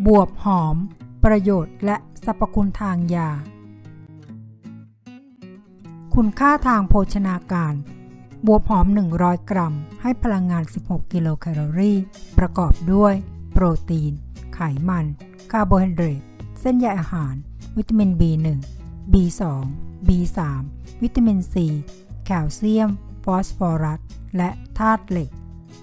บวบหอมประโยชน์และสรรพคุณทางยาคุณค่าทางโภชนาการบวบหอม100กรัมให้พลังงาน16กิโลแคลอรี่ประกอบด้วยโปรตีนไขมันคาร์โบไฮเดรตเส้นใยอาหารวิตามิน B1 B2 B3 วิตามิน C แคลเซียมฟอสฟอรัสและธาตุเหล็ก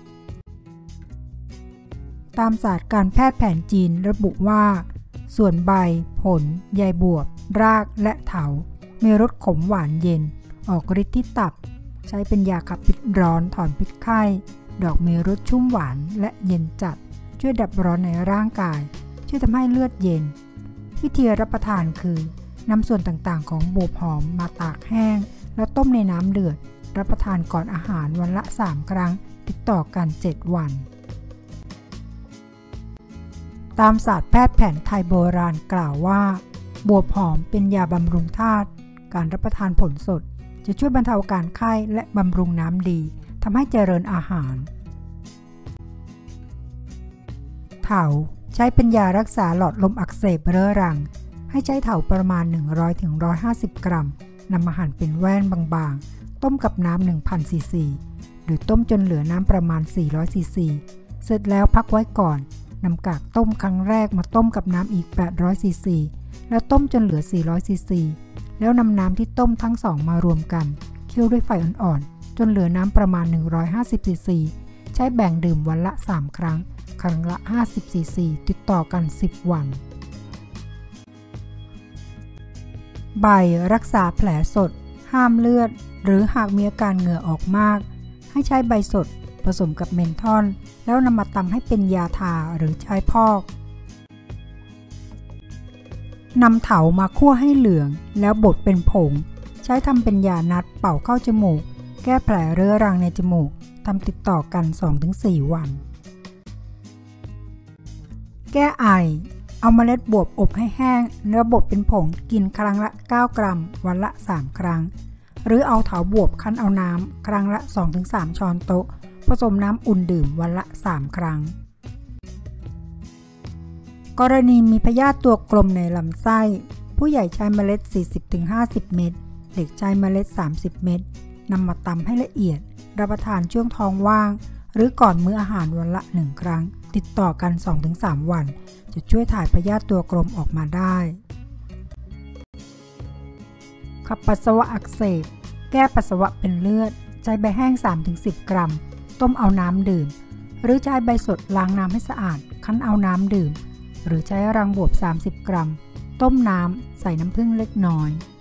ตามศาสตร์การแพทย์แผนจีนระบุว่าส่วนใบผลใยบวบรากและเถามีรสขมหวานเย็นออกฤทธิ์ที่ตับใช้เป็นยาขับพิษร้อนถอนพิษไข้ดอกมีรสชุ่มหวานและเย็นจัดช่วยดับร้อนในร่างกายช่วยทำให้เลือดเย็นวิธีรับประทานคือนำส่วนต่างๆของบวบหอมมาตากแห้งแล้วต้มในน้ำเดือดรับประทานก่อนอาหารวันละ3ครั้งติดต่อกัน7วันตามศาสตร์แพทย์แผนไทยโบราณกล่าวว่าบวบหอมเป็นยาบำรุงธาตุการรับประทานผลสดจะช่วยบรรเทาอาการไข้และบำรุงน้ำดีทำให้เจริญอาหารเถาใช้เป็นยารักษาหลอดลมอักเสบเรื้อรังให้ใช้เถาประมาณ 100-150 กรัมนำมาหั่นเป็นแว่นบางๆต้มกับน้ำ 1,000 ซีซีหรือต้มจนเหลือน้ำประมาณ 400 ซีซีเสร็จแล้วพักไว้ก่อนนำกากต้มครั้งแรกมาต้มกับน้ำอีก 800 ซีซีแล้วต้มจนเหลือ 400 ซีซีแล้วนำน้ำที่ต้มทั้งสองมารวมกันเคี่ยวด้วยไฟอ่อนๆจนเหลือน้ำประมาณ 150 ซีซีใช้แบ่งดื่มวันละ 3 ครั้งครั้งละ 50 ซีซีติดต่อกัน 10 วันใบรักษาแผลสดห้ามเลือดหรือหากมีอาการเหงื่อออกมากให้ใช้ใบสดผสมกับเมนทอลแล้วนำมาตำให้เป็นยาทาหรือใช้พอกนำเถามาคั่วให้เหลืองแล้วบดเป็นผงใช้ทำเป็นยานัดเป่าเข้าจมูกแก้แผลเรื้อรังในจมูกทำติดต่อกัน 2-4 วันแก้ไอเอาเมล็ดบวบอบให้แห้งแล้วบดเป็นผงกินครั้งละ9 กรัมวันละ3 ครั้งหรือเอาเถาบวบคั้นเอาน้ำครั้งละ 2-3 ช้อนโต๊ะผสมน้ำอุ่นดื่มวันละ3 ครั้งกรณีมีพยาธิตัวกลมในลำไส้ผู้ใหญ่ใช้เมล็ด 40-50 เม็ดเด็กใช้เมล็ด 30 เม็ดนำมาตำให้ละเอียดรับประทานช่วงท้องว่างหรือก่อนมื้ออาหารวันละ1 ครั้งติดต่อกัน 2-3 วันจะช่วยถ่ายพยาธิตัวกลมออกมาได้ขับปัสสาวะอักเสบแก้ปัสสาวะเป็นเลือดใช้ใบแห้ง 3-10 กรัมต้มเอาน้ำดื่มหรือใช้ใบสดล้างน้ำให้สะอาดคั้นเอาน้ำดื่มหรือใช้รังบวบ30 กรัมต้มน้ำใส่น้ำผึ้งเล็กน้อย